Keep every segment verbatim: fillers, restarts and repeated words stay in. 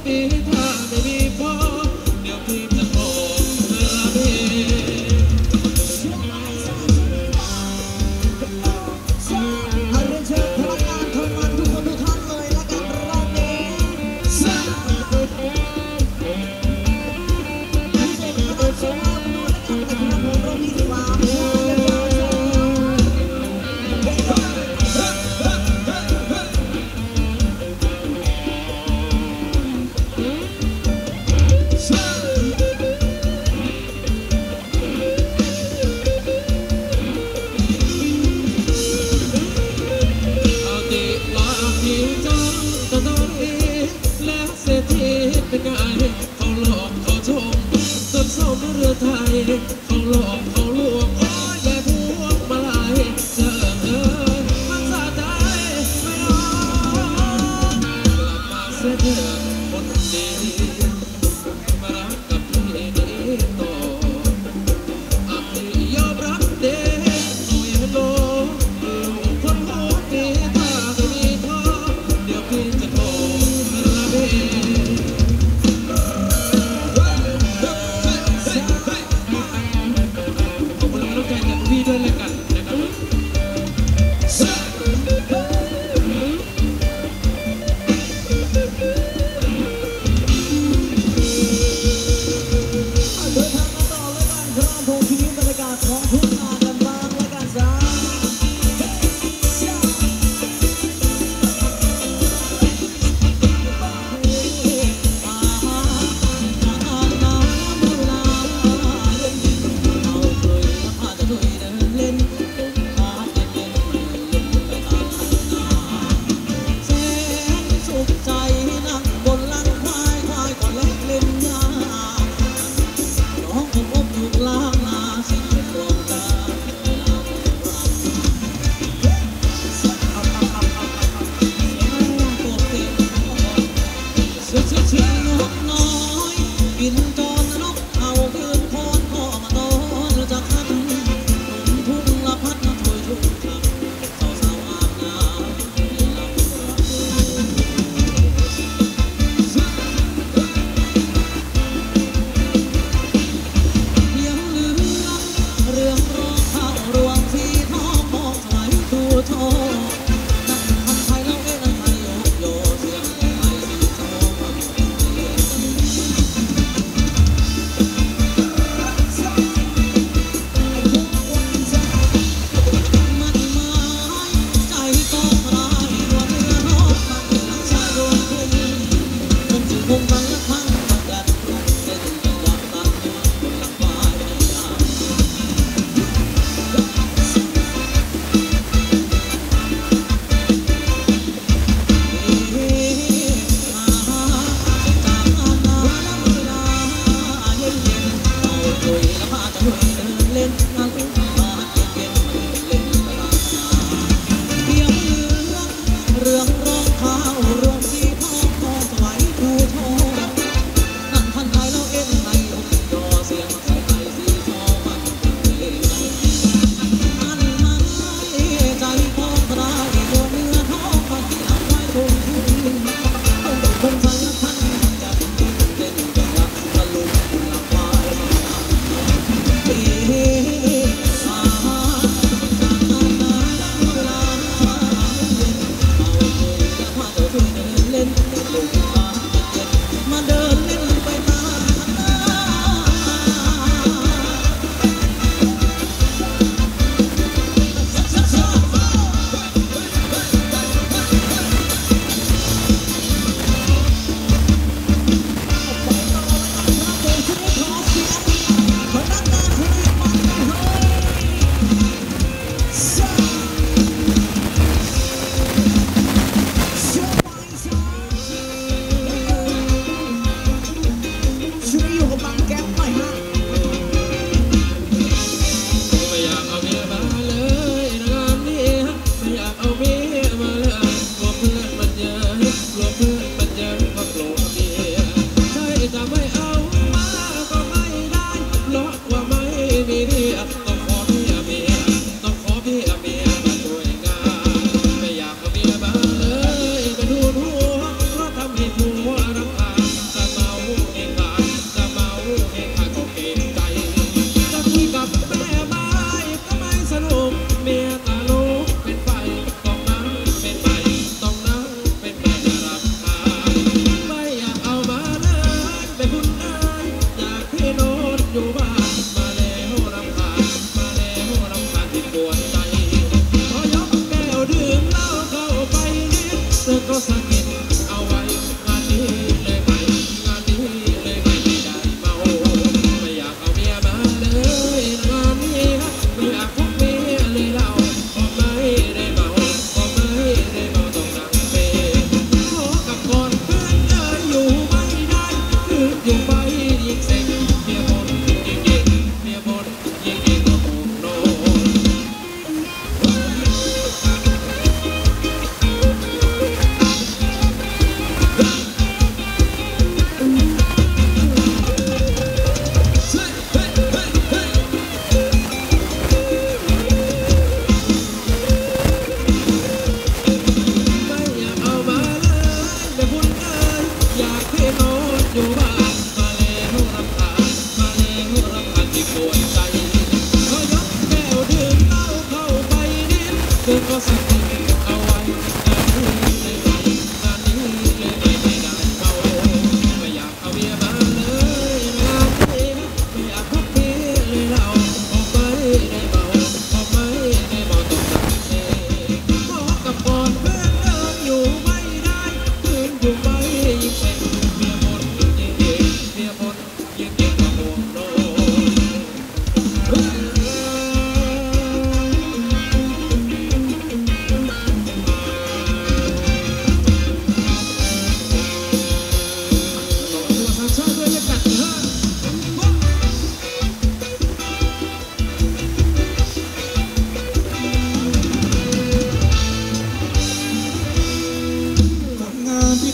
ปีถ้าไม่มีพ่อเดี๋ยวพี่จะขอลาเบเอาเรียนเชิญพนักงานทำงานทุกคนทุกท่านเลยละกันรอบนี้พิเศษขนาดสวยงามดูและกันนะครับผมรอบนี้ดีกว่าโอ้ยยาวๆเป็นไงเขาหลอกเขาชมจนสมเรือไทยเขาหลอกเขาลวงโอ้ยแย่พวกมาลายเจอเอิญมันสะใจไม่ยอมกลับมาเสียเถอะคนดีมารักกับพี่นี้ต่ออ่ะพี่ยอมรับเด็กหน่อยให้โลลูกคนหัวปีถ้าไม่มีพ่อเดี๋ยวพี่จะโทรลาเบพี่ด้วยเลยกันนะครับ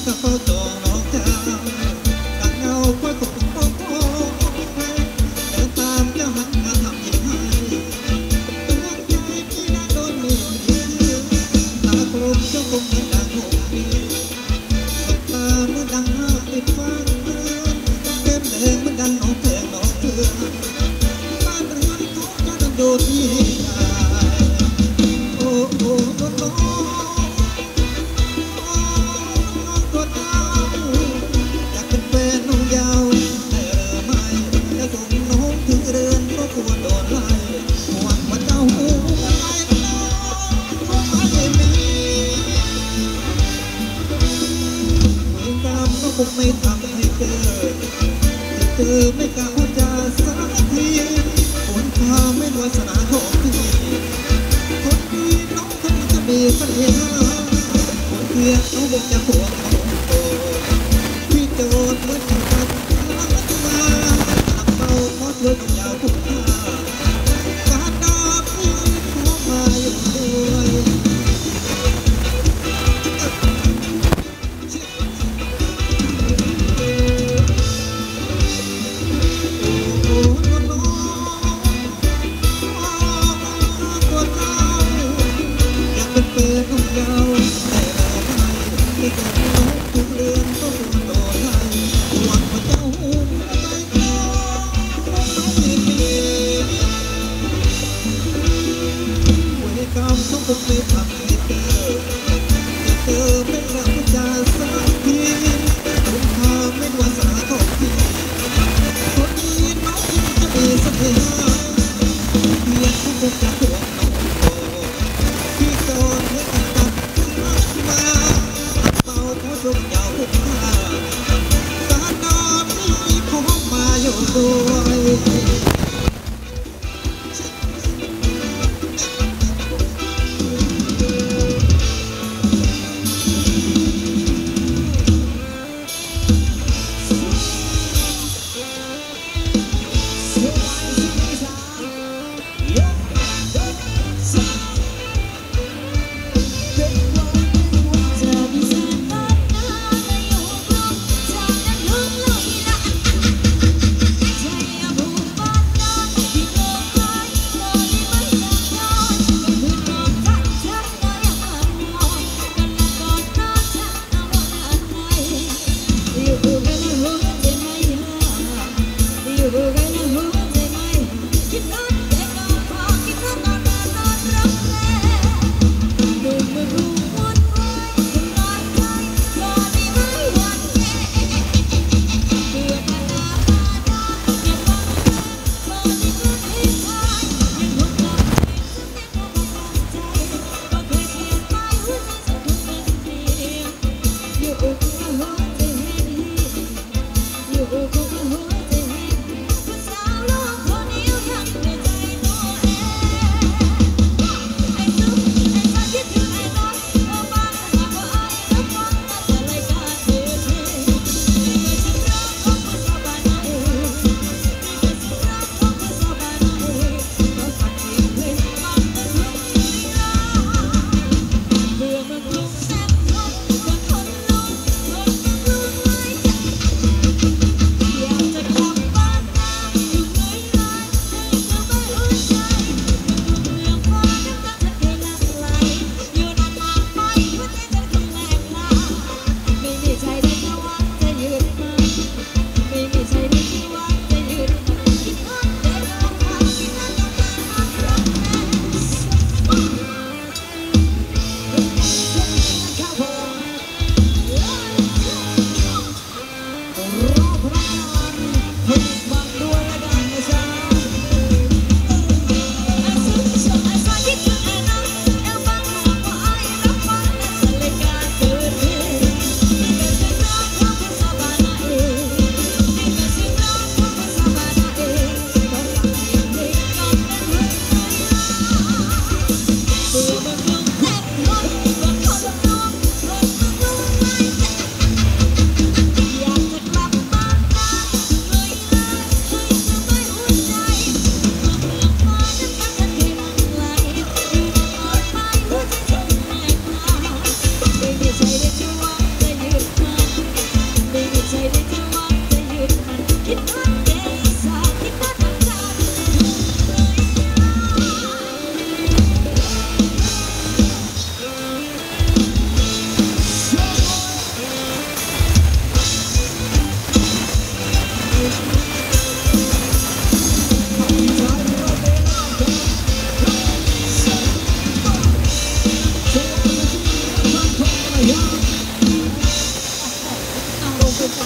จะเฝ้าจองน้องเจ้าดังเงาคอยตกโค้งโค้งเดินตามเจ้าหันมาทำยิ่งให้ตัวใจพี่นั้นโดนมือยืนตาคมเจ้าคงเหมือนดังหงมีสบตาเมื่อดังห้าติดฟังเต็มแดงเหมือนดังน้องแพงน้องเถื่อนบ้านเรือนเขาจะต้องโดนที่โอ้โอ้โอ้โอ้ตัวเจ้าอยากเป็นแฟนน้องยาวได้หรือไม่จะส่งน้องถึงเรือนก็ควรโดนไล่หวังว่าเจ้าหูไล่น้องคงไม่มีเวรกรรมน้องคงไม่ทำให้เกิดเจอไม่กล้าพูดจาสักทีผลพาไม่วาสนาของพี่คนดีน้องคงจะมีเสน่ห์คนเพียรน้องคงจะห่วงน้องโตพี่โจรเหมือนที่กันมาหักเบาเพราะเธอต้องยาวคุ้มค่าการดาพี่ขอมาอยู่ด้วยคงไม่ทำให้เธอจะเธอไม่รักจาสักทีคุณพาไม่วาสนาของพี่คนดีน้องคงจะมีเสน่ห์เพียงเขาคงจะห่วงน้องโตพี่โจรเมื่อกันตัดมาเบาเพราะสุขยาวคุ้มค่าการนอนพี่ขอมาอยู่ด้วย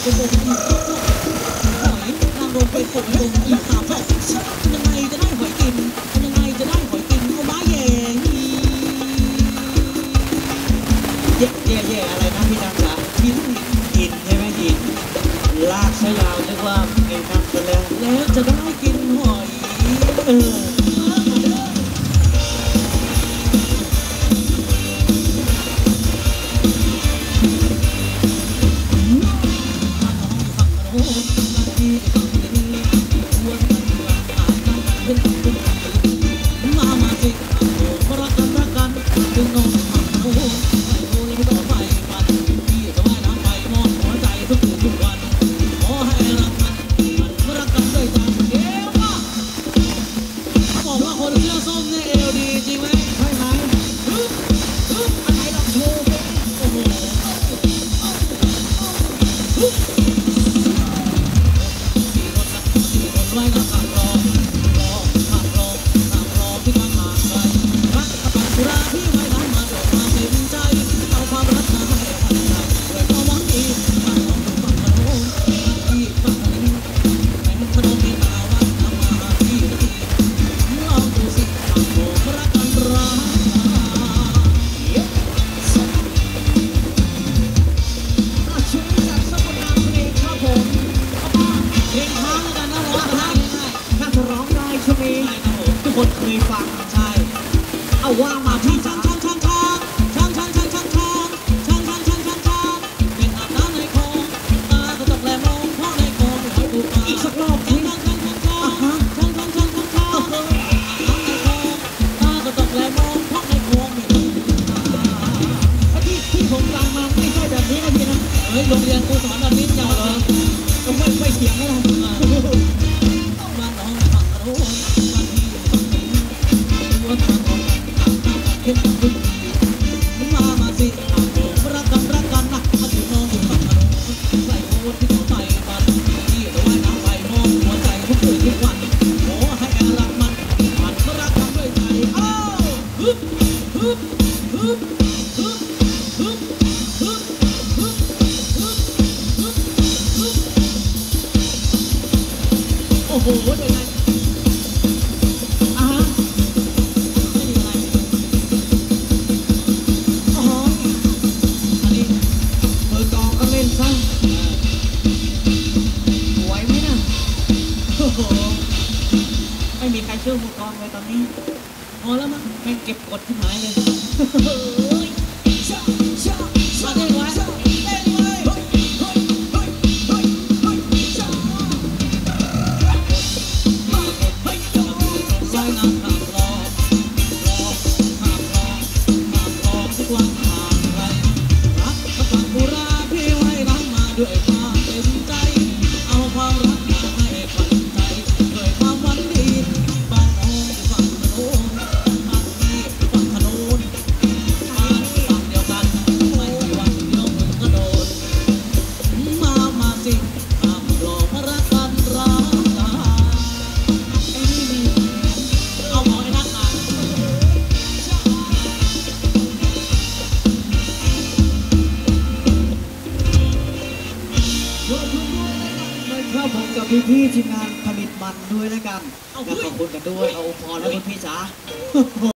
ไปบ่มอีกหอยนางรมไปกดบ่มอีกสามรอบยังไงจะได้หอยกินยังไงจะได้หอยกินก็บ้าแย่เย่เย่เย่อะไรนะพี่นันจ๋าหินหินใช่ไหมหินลากซะยาวนึกว่าไอ้นักซะแล้วแล้วจะได้กินหอยเออมามาสิรักกันรักกันถึงน้องหักโอ้ไม่โอ้เลยไม่ต้องไปปันพี่จะว่ายน้ำไปมองหัวใจทุกคืนทุกวันขอให้รักมันมันรักกันด้วยใจเอวมาบอกว่าคนเสื้อส้มเนี่ยเอวดีจริงไหมใช่ไหมฮึบฮึบอะไรลองโชว์โอ้โหฮึบขี่รถนะขี่รถไว้นะขับรอรอขับรอขับรอที่มาห่างไกลรักกับปัจจุบันที่ไว้น้ำมาโดดมาเต็มใจเอาความรักมาให้พันใจด้วยความหวังดีมาลองดูฝั่งถนนที่ฝั่งถนนแม้ถนนมีตาวัดทำมาหาที่ดีลองดูสิฝั่งโลกรักกันรักช่วยจัดสมุดนางเพลงครับผมเพลงค้างแล้วกันนะร้องได้ง่ายๆถ้าจะร้องได้ช่วงนี้ใช่ครับผมทุกคนเคยฟังใช่เอาว่ามาช่าพี่งจ๋าช่างช่างช่างช่างช่างช่างช่างช่างช่างช่างช่างช่างช่างช่างเป็นอาบน้ำในคลองตาก็ตกแลมองเพราะในคลองหอยปูปลาอีกสักรอบช่าสิงช่างช่างช่างช่างช่างช่างช่างช่างช่างอาบน้ำในคลองตาก็ตกแลมองเพราะในคลองมีหอยปูปลาไอ้ที่ที่ผมฟังมาไม่ใช่แบบนี้นะพี่นะเฮ้ยโรงเรียนกูสอนแบบนี้จังเลยก็ไม่ไม่เถียงนะบ้านน้องฝั่งโน้นบ้านพี่ฝั่งนี้หัวทางของต่างต่างกันเข้มข้นมามาสิต่างโลกรักกันรักกันนะมาถึงน้องอยู่ฝั่งโน้นใส่โค้ดที่เขาไปบันพี่จะว่ายน้ำไปมองหัวใจทุกคืนทุกวันขอให้แกรักมันมันก็รักกันด้วยใจอ้าวฮึบฮึบฮึบฮึบฮึบฮึบฮึบฮึบฮึบฮึบโอ้โหเป็นไงอ่าฮะไม่มีอะไรอ๋ออันนี้มือกองก็เล่นซะไหวไหมนะโอ้โหไม่มีใครช่วยมือกองเลยตอนนี้พอแล้วมั้งแม่งเก็บกดที่หายเลยมาเต้นไว้ลอยน้ำข้ามรอรอข้ามรอข้ามรอทุกวันห่างไกลรักกับฝั่งบุราพี่ไว้น้ำมาด้วยความเต็มใจเอาความรักมาให้ฝันใจด้วยความหวังดีบ้านน้องอยู่ฝั่งโน้นบ้านพี่อยู่ฝั่งถนนบ้านฝั่งเดียวกันไม่มีวันเดียวมึงก็โดนมามาสิข้ามรอมารักกันรักกันไอ้นี่มีเอาหมอไอ้นักอ่านนะครับผมกับพี่ๆทีมงานผลิตมันด้วยแล้วกันเอาและเฮ้ยขอบคุณกันด้วยเอาพอแล้วคุณพี่จ๋า